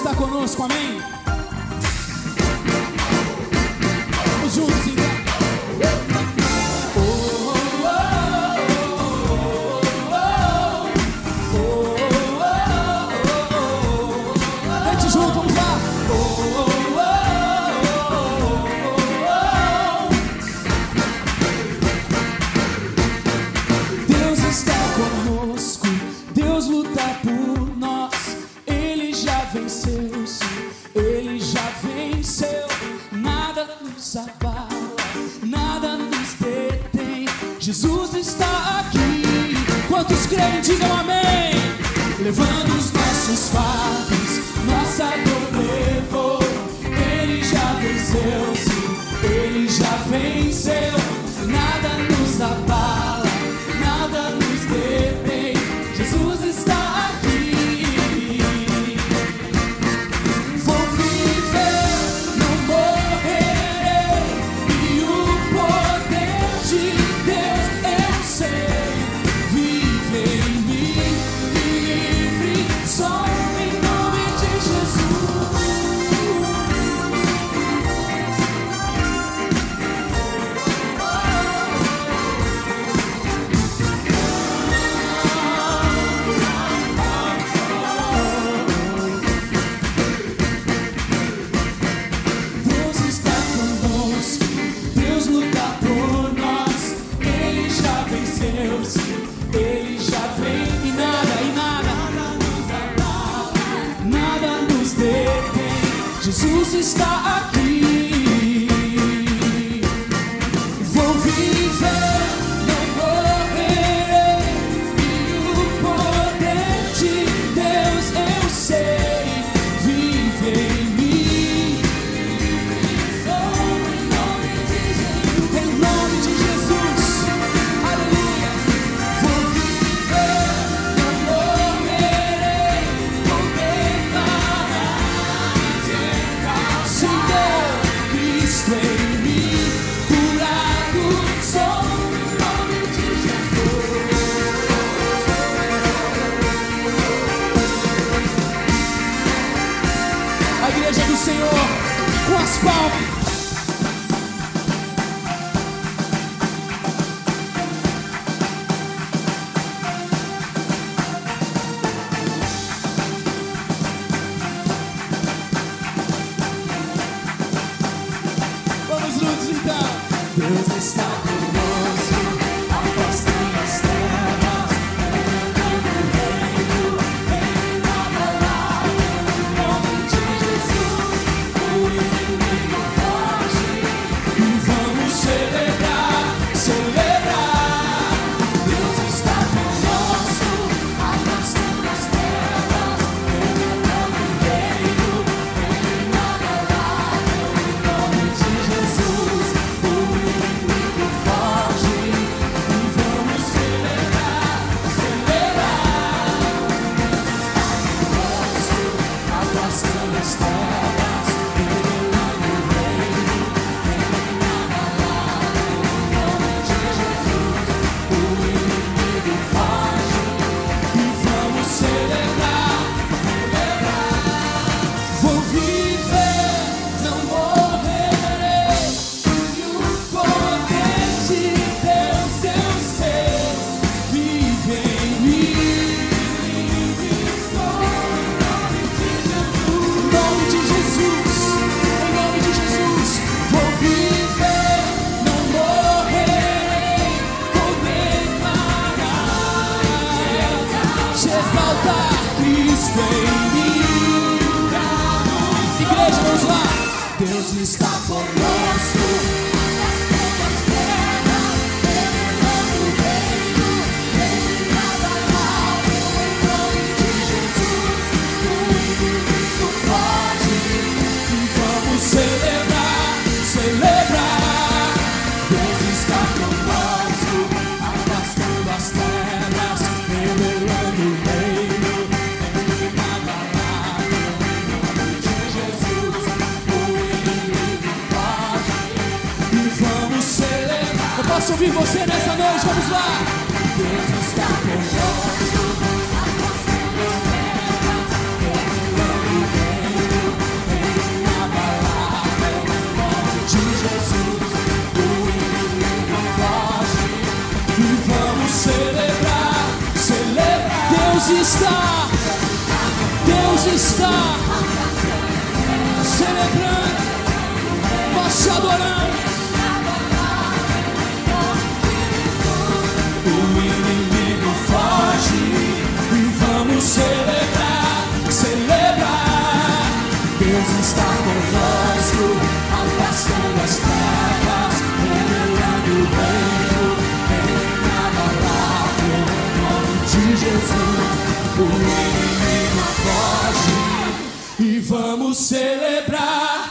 está conosco, amém? Vamos juntos então. Jesus está aqui. Quantos creem, digam amém. Levando os nossos fardos, nossa dor levou. Ele já venceu, sim, ele já venceu. Nada nos abala, nada nos detém. Jesus está aqui. Vou viver, não morrerei, e o poder de Deus eu sei. Vive em mim, livre, só em nome de Jesus. Deus está conosco, Deus luta por nós. Ele já venceu, sim, ele já vem. E nada nos abala, nada nos detém. Jesus está aqui. Vou viver, não morrerei, e o poder de Deus eu sei. Vive em mim, em nome de Jesus, aleluia. Vou viver, não morrerei, vou declarar Senhor Cristo em mim, curado sou em nome de Jesus. A igreja do Senhor, com as palmas. Vamos juntos então. Deus está conosco, afastando as trevas, elevando o reino, reino inabalável, em nome de Jesus. O inimigo foge e vamos celebrar, celebrar. Deus está conosco, afastando as trevas, elevando o reino, reino inabalável, em nome de Jesus. O inimigo foge e vamos celebrar, celebrar. Conosco, afastando as trevas, revelando o reino, reino inabalável, em nome de Jesus. O inimigo foge e vamos celebrar, celebrar. Vou viver, não morrerei, e o poder de Deus eu sei. Vive em mim, livre estou em nome de Jesus. Em nome de Jesus, em nome de Jesus. Vou viver, não morrerei, vou declarar, te exaltar Cristo em mim. Igreja, vamos lá. Deus está conosco, afastando as trevas, revelando o reino, reino inabalável, em nome de Jesus. O inimigo foge e vamos celebrar, celebrar. Deus está conosco, afastando as trevas, revelando o reino, reino inabalável, em nome de Jesus. O inimigo foge e vamos celebrar. Eu posso ouvir você nessa noite, vamos lá. Deus está conosco, afastando as trevas, revelando o reino, está celebrando, nós te adoramos. O inimigo foge e vamos celebrar, celebrar. Deus está conosco, afastando as trevas, revelando o reino, inabalável, no nome de Jesus. O inimigo foge e vamos celebrar.